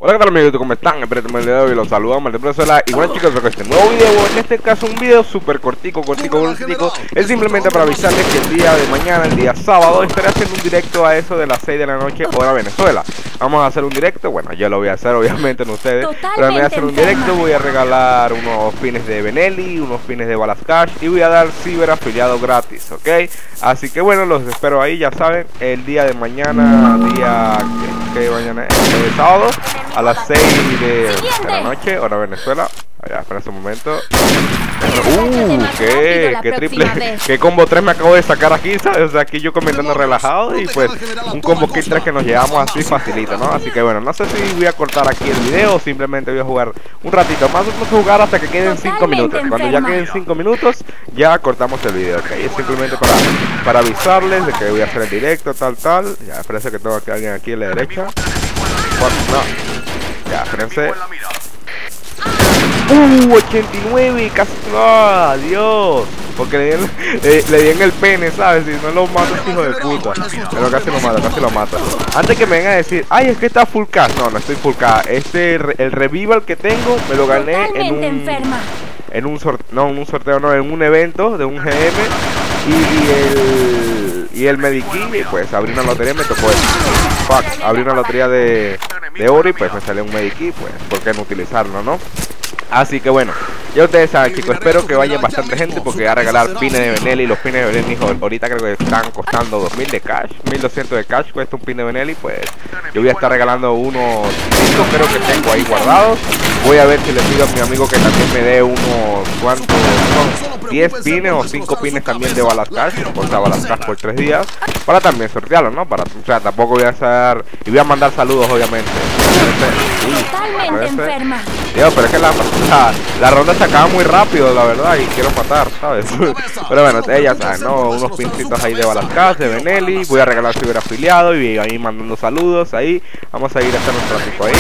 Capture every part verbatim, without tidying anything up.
Hola, ¿qué tal amigos? ¿Cómo están? Espero que el día de hoy los saludamos de Venezuela. Y bueno chicos, con este nuevo video, en este caso un video súper cortico, cortico, cortico. Es simplemente para avisarles que el día de mañana, el día sábado, estaré haciendo un directo a eso de las seis de la noche, hora Venezuela. Vamos a hacer un directo, bueno, yo lo voy a hacer obviamente en ustedes. Totalmente pero voy a hacer un directo, voy a regalar unos pines de Benelli, unos pines de Balas Cash y voy a dar ciber afiliado gratis, ¿ok? Así que bueno, los espero ahí, ya saben, el día de mañana, día que, que mañana es el sábado, a las seis de, de la noche, hora Venezuela. Allá, espera un momento. Uh, qué, qué triple, qué combo tres me acabo de sacar aquí, ¿sabes? O sea, aquí yo comentando relajado y pues un combo kill tres que nos llevamos así facilito, ¿no? Así que bueno, no sé si voy a cortar aquí el video o simplemente voy a jugar un ratito más. Vamos a jugar hasta que queden cinco minutos. Cuando ya queden cinco minutos, ya cortamos el video, ¿ok? Es simplemente para, para avisarles de que voy a hacer el directo, tal, tal. Ya, parece que tengo que alguien aquí a la derecha. No. Ya, espérense. Uh, ochenta y nueve, casi. ¡Ah, oh, Dios! Porque le di, en, le, le di en el pene, ¿sabes? Si no lo mato, es hijo de puta. Pero casi lo mata, casi lo mata. Antes que me vengan a decir, ay, es que está full cash. No, no estoy full cash. Este, el revival que tengo, me lo gané en un... enferma. En un sorteo, no, en un sorteo, no, en un evento de un G M. Y, y el... Y el Medikit, y pues abrí una lotería y me tocó eso. Fuck, abrí una lotería de, de oro y pues me salió un Medikit, pues, ¿por qué no utilizarlo, no? Así que bueno, ya ustedes saben chicos, espero que vaya bastante gente porque voy a regalar pines de Benelli. Los pines de Benelli, ahorita creo que están costando dos mil de cash, mil doscientos de cash cuesta un pin de Benelli. Pues yo voy a estar regalando unos cinco, creo que tengo ahí guardados. Voy a ver si le pido a mi amigo que también me dé unos cuantos, unos diez pines o cinco pines también de Balas Cash, por Balas Cash por tres días, para también sortearlo, ¿no? Para, o sea, tampoco voy a hacer, y voy a mandar saludos obviamente. Totalmente enferma. Dios, pero es que la, la, la ronda se acaba muy rápido, la verdad, y quiero matar, ¿sabes? Pero bueno, ustedes ya saben, ¿no? Unos pincitos ahí de Balas Cash, de Benelli. Voy a regalar ciber afiliado y ahí mandando saludos ahí. Vamos a ir a hacer un tráfico ahí.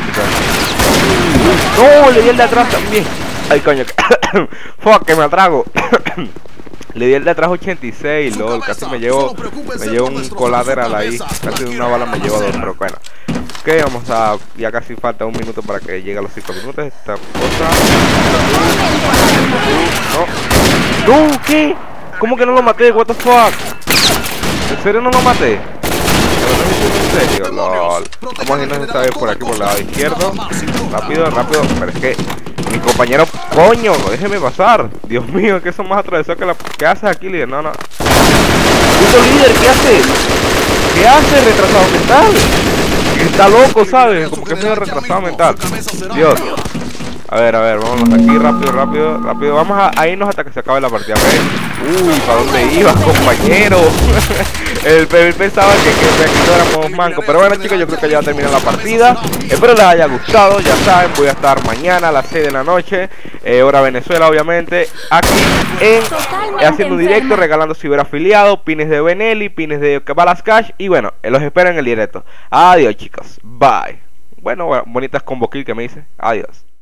No, le di el de atrás también. Ay, coño. Fuck, que me atrago. Le di el de atrás ochenta y seis, lol. Casi me llevo, me llevo un colateral ahí. Casi de una bala me llevo dos, pero bueno. Ok, vamos a... Ya casi falta un minuto para que llegue a los cinco minutos. Esta cosa... No. No, ¿qué? ¿Cómo que no lo maté? What the fuck? ¿En serio no lo maté? ¿En serio? Lol. Vamos a irnos esta vez por aquí, por el lado izquierdo. Rápido, rápido. Pero es que... Mi compañero... ¡Coño! Déjeme pasar. Dios mío, que son más atravesados que la... ¿Qué haces aquí, líder? No, no. ¡Puto líder! ¿Qué haces? ¿Qué haces, retrasado mental? Está loco, ¿sabes? Como que es medio retrasado mental. Dios. A ver, a ver, vámonos aquí rápido, rápido, rápido. Vamos a, a irnos hasta que se acabe la partida, ¿ok? Uy, ¿para dónde ibas, compañero? el, él pensaba que, que aquí no éramos mancos. Pero bueno, chicos, yo creo que ya terminó la partida. Espero les haya gustado. Ya saben, voy a estar mañana a las seis de la noche, eh, hora Venezuela, obviamente, aquí en haciendo un directo, regalando ciber afiliado, pines de Benelli, pines de Balas Cash. Y bueno, los espero en el directo. Adiós, chicos. Bye. Bueno, bueno bonitas combo kill que me hice. Adiós.